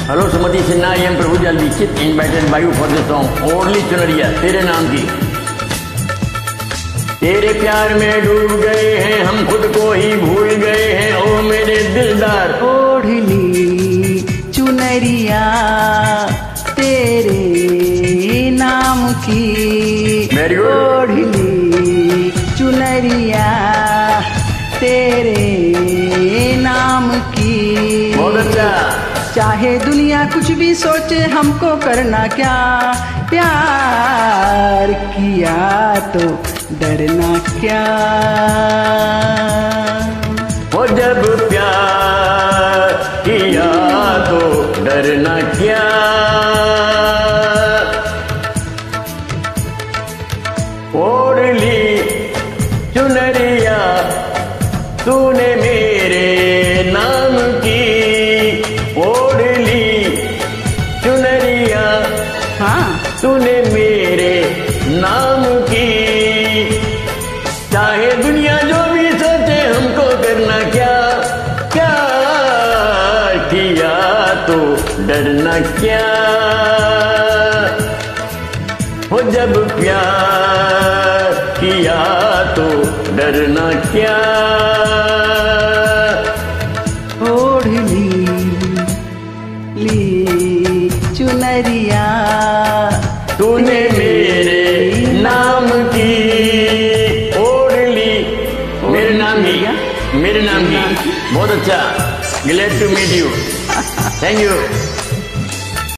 Hello Sumati Sinha, I am Prabhujal Dixit invited by you for the song ओढ़ली चुनरिया तेरे नाम की। तेरे प्यार में डूब गए हैं हम, खुद को ही भूल गए हैं ओ मेरे दिलदार। ओढ़ली चुनरिया तेरे नाम की, वेरी गुड। ओढ़ली चुनरिया तेरे नाम की। बहुत अच्छा। चाहे दुनिया कुछ भी सोचे हमको करना क्या, प्यार किया तो डरना क्या। वो जब प्यार किया तो डरना क्या। ओढ़ली चुनरिया तूने मेरे नाम की, ओढ़ली चुनरिया हाँ तूने मेरे नाम की। चाहे दुनिया जो भी सोचे हमको करना क्या, क्या किया तो डरना क्या। हो जब प्यार किया तो डरना क्या। ओढ़ली चुनरिया तूने मेरे नाम की, ओढ़ली मेरे नाम की, मेरे नाम की। बहुत अच्छा, glad to meet you, thank you.